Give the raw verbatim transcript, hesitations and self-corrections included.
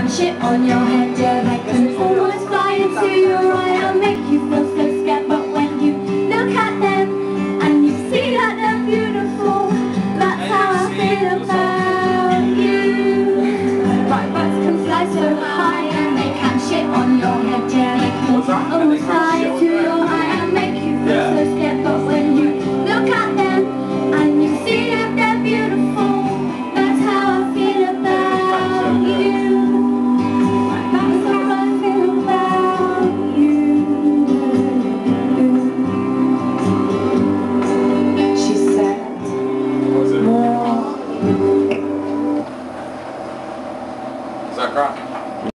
shit on your head, yeah, that can almost fly into your eye. I'll make you feel